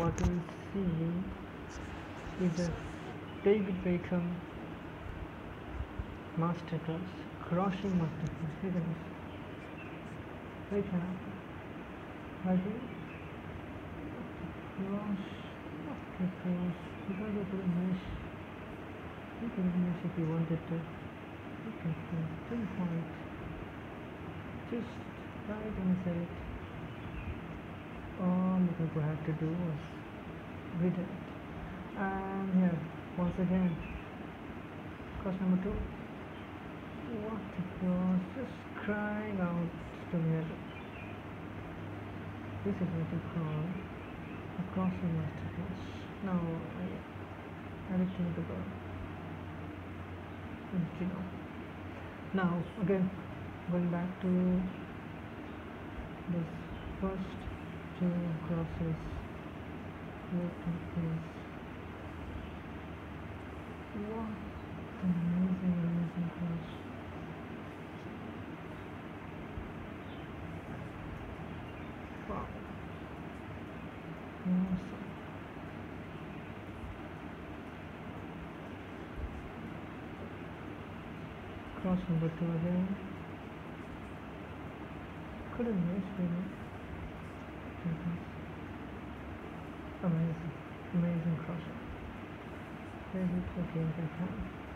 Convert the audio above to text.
what we see is a David Beckham masterclass, crossing masterclass. Look at this. Right now, I think cross, okay, cross. Because of the mesh, you can mesh if you wanted to. You can pinpoint just right inside. All the people had to do was redirect. And here, once again, cross number 2. What the cross, just crying out together. This is what you call a crossing masterclass. Now I add it to the bird. Now again, going back to this first 2 crosses. Look at this. What an amazing cross. Wow. Awesome. Cross number 2 again. Couldn't miss really. Amazing crossing. Very good for David Beckham.